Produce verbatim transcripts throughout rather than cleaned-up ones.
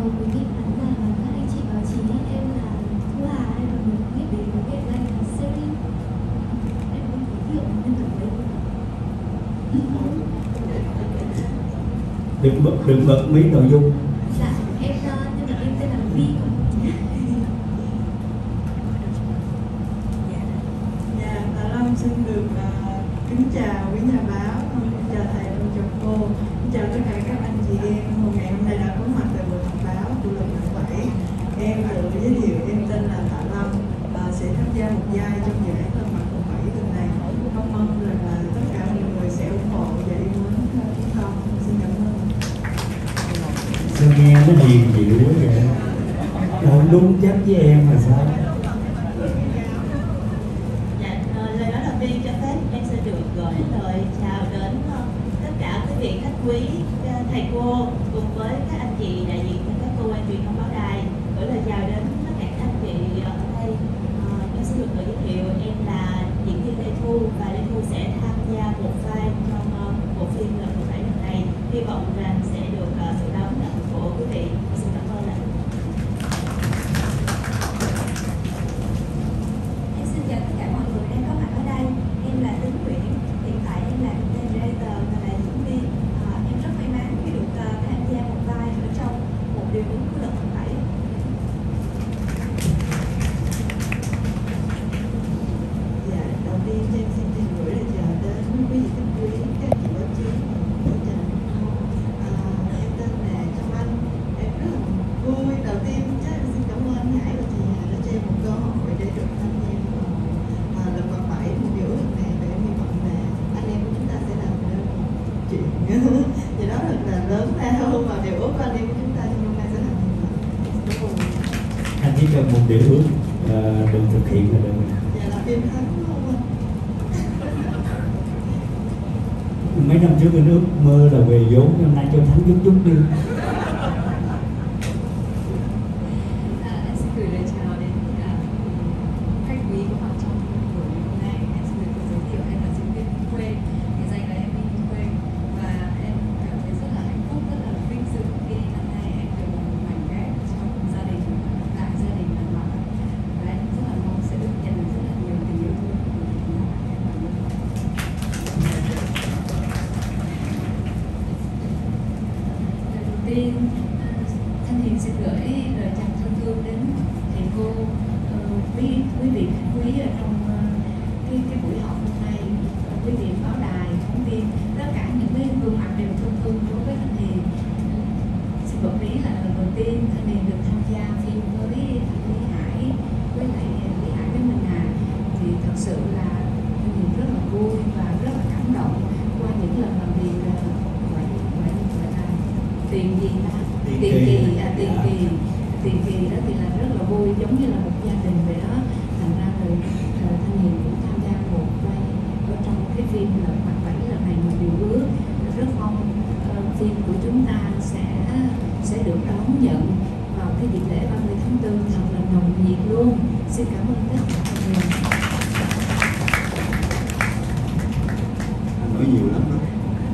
quý vị khán giả và các anh chị báo chí, em là Thu Hà, em là một biết đến với biệt danh là Series. Em muốn giới thiệu nhân vật đấy. Đừng bật đừng bật mí nội dung. Dạ, em nhân vật em tên là Vi. Dạ, Tạ Lâm xin được uh, kính chào quý nhà báo, chào thầy, chào cô, chào tất cả các anh chị em hôm ngày hôm nay đã có mặt tại buổi họp báo của Lực Lượng bảy. Em tự giới thiệu, em tên là Tạ Lâm, uh, sẽ tham gia một vai trong dự án Thân Mặt quận bảy tuần này. Mong mong là, là tất cả mọi người sẽ ủng hộ và yêu mến chúng con. Xin cảm ơn. Sao nghe nó hiền dịu quá vậy? Đâu đúng chắc với em là sao? Dạ, lời nói đầu tiên cho phép em sẽ được gửi lời chào đến tất cả quý vị khách quý, thầy cô cùng với các anh chị đại diện cho các cơ quan truyền thông báo đài. Gửi lời chào đến tất cả các anh chị ở đây. Em sẽ được tự giới thiệu, em là diễn viên Lê Thu và Lê Thu sẽ tham gia một vai trong bộ phim lần thứ bảy lần này. Hy vọng rằng sẽ được sự đón nhận của quý vị. Xin cảm ơn ạ. Em xin chào tất cả mọi người đang có mặt ở đây. Em là Tính Nguyễn, hiện tại em là narrator và là diễn viên. À, em rất may mắn khi được uh, tham gia một vai ở trong một điều ứng của Lần bảy. Dạ, đầu tiên em xin xin gửi lời chào đến quý vị khách quý, các chị báo chí, của chào à, em tên là Trong Anh. Em rất là vui. Đầu tiên chắc em xin cảm ơn anh Hải và chị Hà đã cho em một cơ hội để được tham gia vào à, Lần Mặt bảy một điều ước này, và em hy vọng là anh em của chúng ta sẽ làm được một chuyện thì đó thật là lớn lao và điều ước của anh em của chúng ta trong hôm nay sẽ làm như vậy. Anh chỉ cần một điều ước uh, được thực hiện là được. Dạ là phim thắng đúng không anh? Mấy năm trước anh ước mơ là về vốn, năm nay cho thắng chút chút đi. À, em xin gửi lời chào đến uh, khách quý có mặt trong buổi hôm nay. Em xin được giới thiệu em là diễn viên Quê, thì danh là em Minh Quê, và em cảm thấy rất là hạnh phúc, rất là vinh dự khi năm nay em được một mảnh ghép trong gia đình, đại gia đình Đà Nẵng, và em rất là mong sẽ được nhận được rất là nhiều tình yêu thương của mọi người. Lời đầu tiên, Thanh Hiền xin gửi lời chào thân thương đến thầy cô, uh, quý quý vị khách quý ở trong uh, cái cái buổi họp hôm nay, uh, quý vị báo đài, phóng viên, tất cả những cái gương mặt đều thân thương đối với Thanh Hiền. Uh, xin bật mí là lần đầu tiên Thanh Hiền được tham gia phim với Lý Hải, với lại Lý Hải với Minh Hà, thì thật sự là Thanh Hiền rất là vui và rất là cảm động qua những lần làm việc uh, gọi gọi gọi là tiền gì ta tiền kỳ à, tiền kỳ tiền kỳ đó thì là rất là vui, giống như là một gia đình vậy đó. Thành ra rồi uh, Thanh Hiền cũng tham gia một vai ở trong cái phim Lật Mặt bảy lần này một điều ước. Rất mong uh, phim của chúng ta sẽ sẽ được đón nhận vào cái dịp lễ ba mươi tháng tư thật là nồng nhiệt luôn. Xin cảm ơn tất cả mọi người. Anh nói nhiều lắm đó.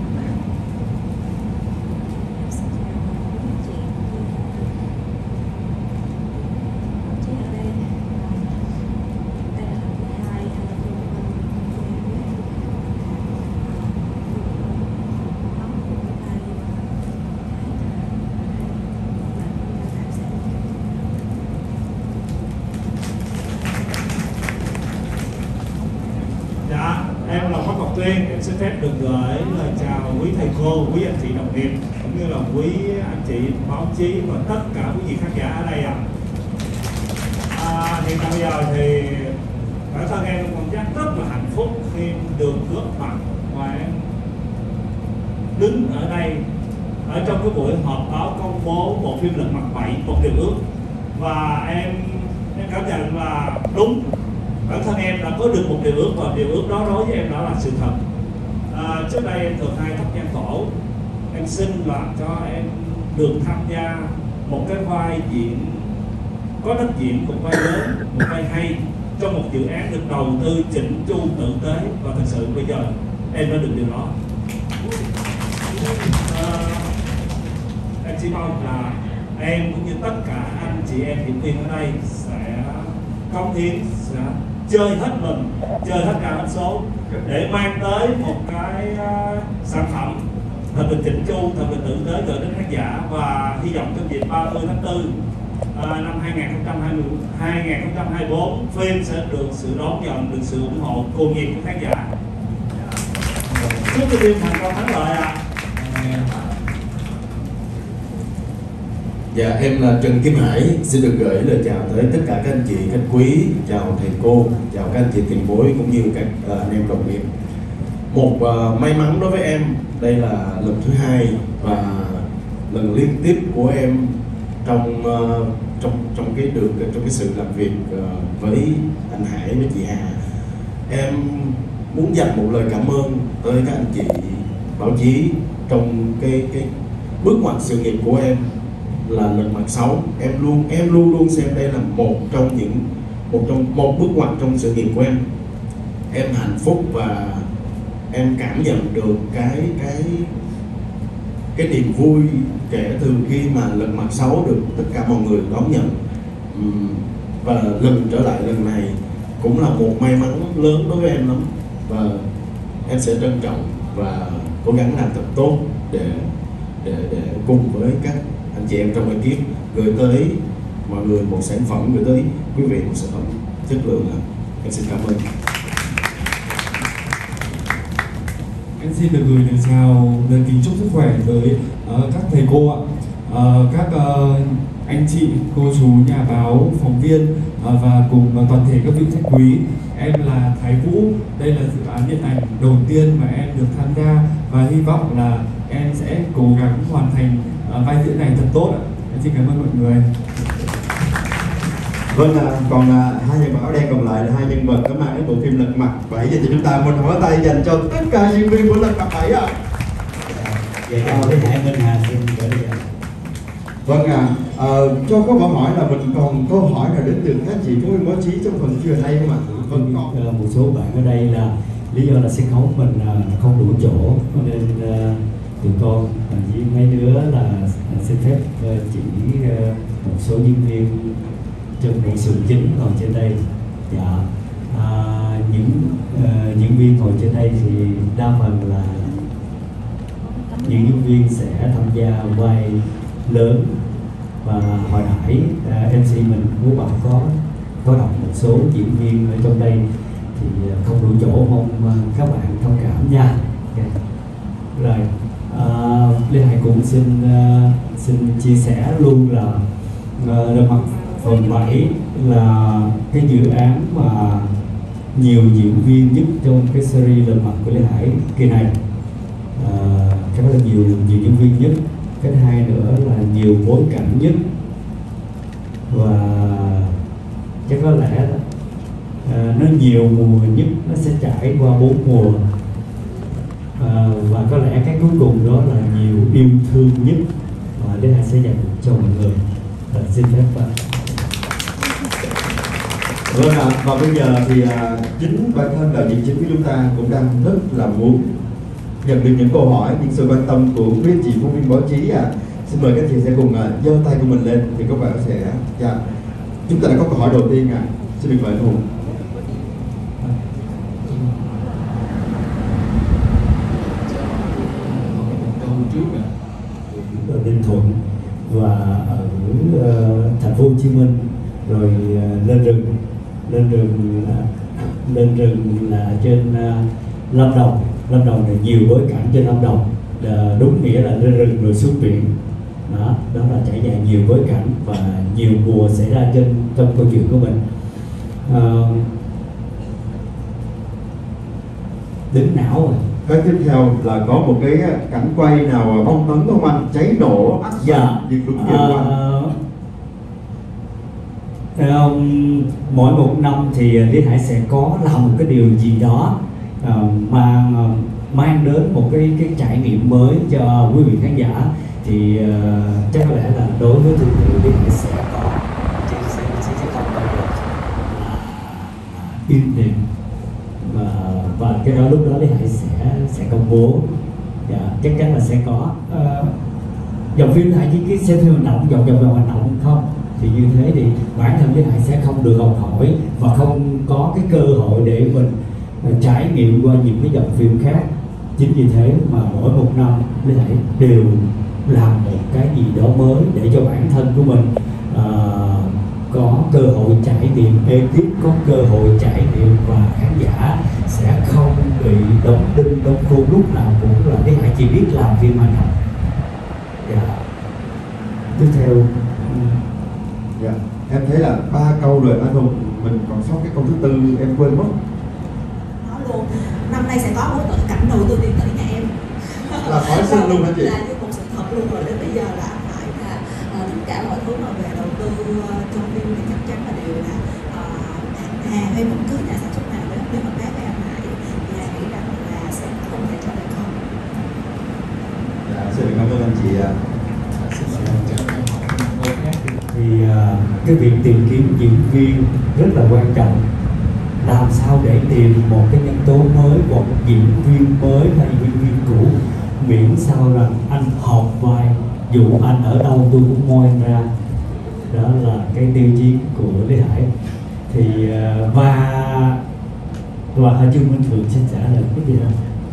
Em là Quách Ngọc Tuyên, em xin phép được gửi lời chào quý thầy cô, quý anh chị đồng nghiệp, cũng như là quý anh chị báo chí và tất cả quý vị khán giả ở đây ạ. À. À, hiện tại bây giờ thì bản thân em cảm giác rất là hạnh phúc khi được góp mặt và em đứng ở đây ở trong cái buổi họp báo công bố bộ phim Lật Mặt bảy một điều ước, và em em cảm nhận là đúng. Bản thân em đã có được một điều ước và điều ước đó đối với em đó là sự thật. À, trước đây em thường hay thắp nhang tổ, em xin làm cho em được tham gia một cái vai diễn có đất diễn, một vai lớn, một vai hay trong một dự án được đầu tư chỉnh chu tử tế, và thật sự bây giờ em đã được điều đó. À, em chỉ mong là em cũng như tất cả anh chị em diễn viên ở đây sẽ cống hiến, sẽ chơi hết mình, chơi hết cả hết số để mang tới một cái uh, sản phẩm thật là chỉnh chu, thật là tử tế gửi đến khán giả. Và hy vọng trong dịp ba mươi tháng tư uh, năm hai nghìn không trăm hai mươi, hai nghìn không trăm hai mươi tư phim sẽ được sự đón nhận, được sự ủng hộ cuồng nhiệt của khán giả. Chúc cho phim thành công thắng lợi ạ. Dạ, em là Trần Kim Hải, xin được gửi lời chào tới tất cả các anh chị khách quý, chào thầy cô, chào các anh chị tiền bối cũng như các uh, anh em đồng nghiệp. Một uh, may mắn đối với em, đây là lần thứ hai và lần liên tiếp của em trong uh, trong trong cái đường trong cái sự làm việc uh, với anh Hải, với chị Hà. Em muốn dành một lời cảm ơn tới các anh chị báo chí trong cái cái bước ngoặt sự nghiệp của em là Lật Mặt sáu. Em luôn em luôn luôn xem đây là một trong những một trong một bước ngoặt trong sự nghiệp của em. Em hạnh phúc và em cảm nhận được cái cái cái niềm vui kể từ khi mà Lật Mặt sáu được tất cả mọi người đón nhận. Và lần trở lại lần này cũng là một may mắn lớn đối với em lắm, và em sẽ trân trọng và cố gắng làm thật tốt để để để cùng với các anh chị em trong ekip gửi tới mọi người một sản phẩm, gửi tới quý vị một sản phẩm chất lượng. Là em xin cảm ơn. Em xin được gửi lời chào, lời kính chúc sức khỏe tới uh, các thầy cô ạ, uh, các uh, anh chị, cô chú, nhà báo, phóng viên uh, và cùng uh, toàn thể các vị khách quý. Em là Thái Vũ, đây là dự án điện ảnh đầu tiên mà em được tham gia và hy vọng là em sẽ cố gắng hoàn thành uh, vai diễn này thật tốt ạ. Em xin cảm ơn mọi người. Vâng, à, còn à, hai nhân vật áo đen còn lại là hai nhân vật có mang đến bộ phim Lật Mặt bảy. Giờ thì chúng ta một tràng pháo tay dành cho tất cả diễn viên của Lật Mặt bảy ạ. Vậy à, với Hải Minh Hà xin gửi đi. Vâng ạ, à, à, cho có câu hỏi là mình còn câu hỏi nào đến từ các chị phóng viên báo chí trong phần Q and A không ạ? Vâng, còn một số bạn ở đây là lý do là sân khấu mình uh, không đủ chỗ nên uh, tụi con uh, với mấy đứa là uh, xin phép uh, chỉ uh, một số diễn viên trong bộ sườn chính ngồi trên đây. Dạ, à, những uh, diễn viên ngồi trên đây thì đa phần là những diễn viên sẽ tham gia vai lớn, và hồi nãy uh, em xê mình của bạn có có đọc một số diễn viên ở trong đây thì uh, không đủ chỗ, mong uh, các bạn thông cảm nha. Okay. Rồi, uh, Lê Hải cũng xin uh, xin chia sẻ luôn là uh, Lật Mặt phần bảy là cái dự án mà nhiều diễn viên nhất trong cái series Lật Mặt của Lê Hải kỳ này. À, cái đó là nhiều nhiều diễn viên nhất. Cái thứ hai nữa là nhiều bối cảnh nhất, và chắc có lẽ à, nó nhiều mùa nhất, nó sẽ trải qua bốn mùa. À, và có lẽ cái cuối cùng đó là nhiều yêu thương nhất mà Lê Hải sẽ dành cho mọi người. Và xin phép bạn. Vâng ạ, và bây giờ thì à, chính bản thân đạo diễn chính của chúng ta cũng đang rất là muốn nhận được những câu hỏi, những sự quan tâm của quý anh chị phóng viên báo chí ạ. À. Xin mời các chị sẽ cùng uh, giơ tay của mình lên thì các bạn sẽ dạ. Chúng ta đã có câu hỏi đầu tiên ạ. À. Xin được mời anh Hùng. Ở Ninh Thuận và ở uh, thành phố Hồ Chí Minh, rồi uh, lên rừng lên rừng là lên rừng là trên uh, Lâm Đồng. Lâm Đồng là nhiều bối cảnh trên Lâm Đồng, uh, đúng nghĩa là lên rừng rồi xuống biển. Đó, đó là trải dài nhiều bối cảnh và nhiều mùa xảy ra trên trong câu chuyện của mình. Uh, đính não rồi. Cái tiếp theo là có một cái cảnh quay nào bom tấn không anh? Cháy nổ, ác dạ. Việc đúng điều của anh. Um, mỗi một năm thì Lý Hải sẽ có làm một cái điều gì đó uh, mang uh, mang đến một cái cái trải nghiệm mới cho quý vị khán giả. Thì uh, chắc có lẽ là đối với thương hiệu Lý Hải sẽ có sẽ sẽ sẽ, sẽ không bao giờ là im lìm, và và cái đó lúc đó Lý Hải sẽ sẽ công bố. Dạ, chắc chắn là sẽ có. Uh, dòng phim Lý Hải chỉ xem phim hành động, dòng dòng dòng hành động không, thì như thế thì bản thân Lý Hải sẽ không được học hỏi và không có cái cơ hội để mình trải nghiệm qua những cái dòng phim khác. Chính vì thế mà mỗi một năm Lý Hải đều làm một cái gì đó mới để cho bản thân của mình uh, có cơ hội trải nghiệm, ekip có cơ hội trải nghiệm và khán giả sẽ không bị đóng đinh đóng khuôn lúc nào cũng là Lý Hải chỉ biết làm phim hành động. Yeah. Tiếp theo dạ, em thấy là ba câu rồi anh Hùng, mình còn sót cái câu thứ tư em quên mất. Nói luôn, năm nay sẽ có một cảnh đầu tư tiền tỷ nhà em. Là hỏi xin luôn hả chị? Là như một sự thật luôn rồi, đến bây giờ là anh Hải là uh, tất cả mọi thứ mà về đầu tư uh, trong phim thì chắc chắn là đều là uh, Hà hay bất cứ nhà sản xuất nào nếu nếu mà bán với anh Hải thì Hà nghĩ rằng là sẽ không thể trả lời không. Dạ, xin cảm ơn anh chị ạ. Thì uh, cái việc tìm kiếm diễn viên rất là quan trọng. Làm sao để tìm một cái nhân tố mới, một diễn viên mới hay diễn viên cũ, miễn sao rằng anh hợp vai, dù anh ở đâu tôi cũng moi anh ra. Đó là cái tiêu chí của Lý Hải. Thì uh, và và Trương Minh Thường xin trả lời cái gì đó.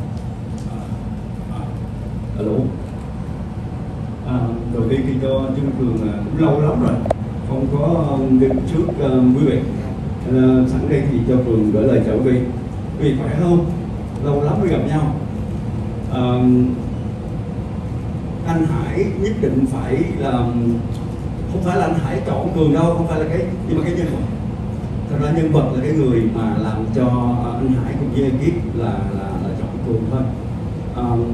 Alo. À, đầu tiên khi cho Trương Minh Thường cũng lâu lắm rồi không có gặp trước uh, quý vị. Uh, sẵn đây thì cho Cường gửi lời chào quý vị. Quý vị khỏe không? Lâu lắm mới gặp nhau. Uh, anh Hải nhất định phải là không phải là anh Hải chọn Cường đâu, không phải là cái nhưng mà cái nhân vật. Thật ra nhân vật là cái người mà làm cho anh Hải cùng với ekip là là, là chọn Cường thôi. Uh,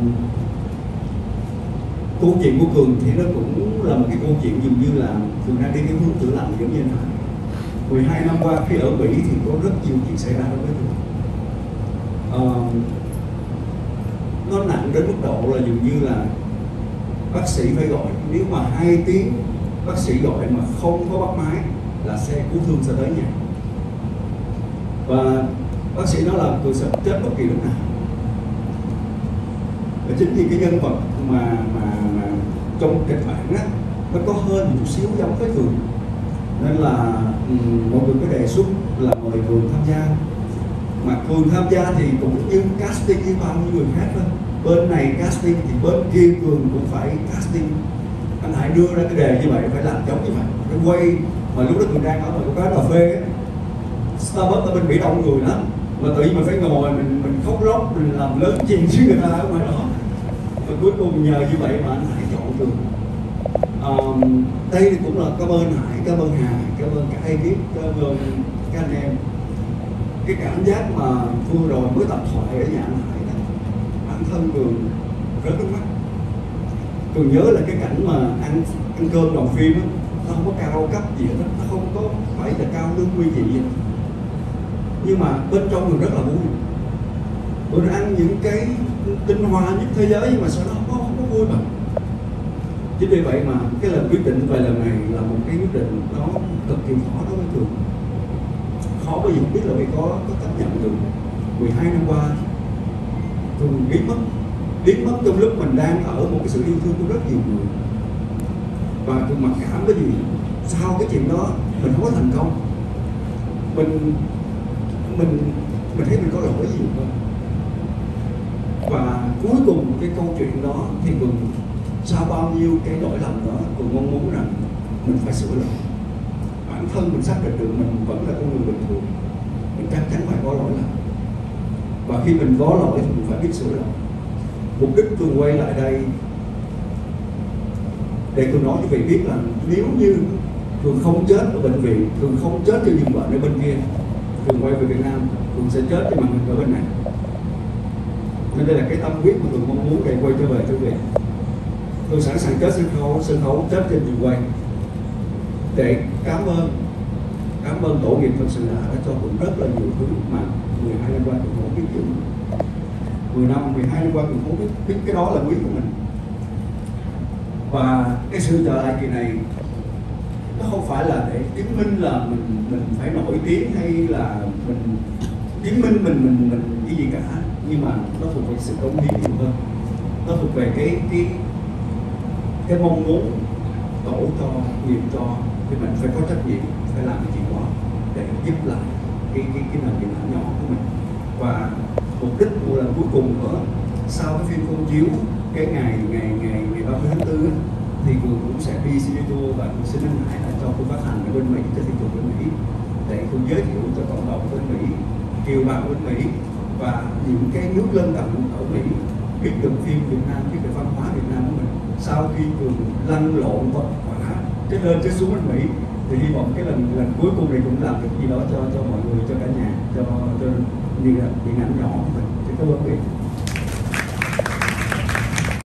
câu chuyện của Cường thì nó cũng là một cái câu chuyện dường như là Cường đang đi cái hướng chữa lành giống như anh Hải. mười hai năm qua khi ở Mỹ thì có rất nhiều chuyện xảy ra đối với Cường. Uh, nó nặng đến mức độ là dường như là bác sĩ phải gọi, nếu mà hai tiếng bác sĩ gọi mà không có bắt máy là xe cứu thương sẽ tới nhà. Và bác sĩ nói là Cường sẽ chết bất kỳ lúc nào. Và chính vì cái nhân vật mà mà, mà trong kịch bản á nó có hơi một chút xíu giống với Cường, nên là um, mọi người có đề xuất là mời Cường tham gia. Mà Cường tham gia thì cũng như casting như bao nhiêu người khác thôi. Bên này casting thì bên kia Cường cũng phải casting. Anh Hải đưa ra cái đề như vậy phải làm giống như vậy. Cái quay mà lúc đó Cường đang ở một cái quán cà phê ấy, Starbucks ở bên Mỹ đông người lắm, mà tự nhiên mình phải ngồi mình mình khóc lóc, mình làm lớn chuyện với người ta ở ngoài đó. Và cuối cùng nhờ như vậy mà anh Hải chọn Cường. Um, đây cũng là cảm ơn Hải, cảm ơn Hà, cảm ơn cả ekip, cảm ơn các anh em. Cái cảm giác mà vừa rồi mới tập thoại ở nhà anh Hải đó, bản thân Cường rớt nước mắt. Cường nhớ là cái cảnh mà ăn ăn cơm đoàn phim đó, nó không có cao cấp gì hết, nó không có phải là cao lương quý gì hết. Nhưng mà bên trong Cường rất là vui. Cường ăn những cái tinh hoa nhất thế giới nhưng mà sao nó không có, không có vui bằng. Chính vì vậy mà cái lần quyết định về lần này là một cái quyết định nó cực kỳ khó đối với Cường. Khó bởi vì không biết là vì có có chấp nhận được. mười hai năm qua Cường biến mất, biến mất trong lúc mình đang ở một cái sự yêu thương của rất nhiều người. Và Cường mặc cảm cái gì sau cái chuyện đó mình không có thành công, mình mình mình thấy mình có lỗi gì không. Và cuối cùng cái câu chuyện đó thì Cường sau bao nhiêu cái lỗi lầm đó, Cường mong muốn rằng mình phải sửa lỗi. Bản thân mình xác định được mình vẫn là con người bình thường, mình chắc chắn phải có lỗi lầm. Và khi mình có lỗi thì mình phải biết sửa lỗi. Mục đích Cường quay lại đây để Cường nói cho vị biết là nếu như Cường không chết ở bệnh viện, Cường không chết cho những bệnh ở bên kia, Cường quay về Việt Nam, Cường sẽ chết cho màn hình ở bên này. Nên đây là cái tâm huyết mà Cường mong muốn để quay trở về cho vị. Tôi sẵn sàng chết sân khấu, sân khấu chết trên trường quay để cảm ơn, cảm ơn tổ nghiệp thật sự là đã cho Cường rất là nhiều thứ mà mười hai năm qua Cường không biết giữ. mười năm, mười hai năm qua Cường không biết, biết cái đó là quý của mình. Và cái sự trở lại kỳ này nó không phải là để chứng minh là mình mình phải nổi tiếng hay là mình chứng minh mình mình mình cái gì cả, nhưng mà nó thuộc về sự cống hiến nhiều hơn. Nó thuộc về cái cái cái mong muốn tổ cho nghiệp cho thì mình phải có trách nhiệm phải làm cái chuyện đó để giúp lại cái cái cái nền điện ảnh nhỏ của mình. Và mục đích của lần cuối cùng nữa, sau cái phim công chiếu cái ngày ngày ngày ngày ba mươi tháng tư á, thì Cường cũng sẽ đi Singapore và cũng xin anh Hải là cho tôi phát hành ở bên Mỹ, cho thị trường bên Mỹ, để cũng giới thiệu cho cộng đồng bên Mỹ, kiều bào bên Mỹ và những cái nước lân cận ở Mỹ biết được phim Việt Nam, biết được văn hóa Việt Nam của mình. Sau khi Cường lăn lộn vật vả cái lên cái xuống bên Mỹ thì hy vọng cái lần lần cuối cùng này cũng làm được gì đó cho cho mọi người, cho cả nhà, cho cho điện ảnh nhỏ của mình. Cảm ơn quý vị.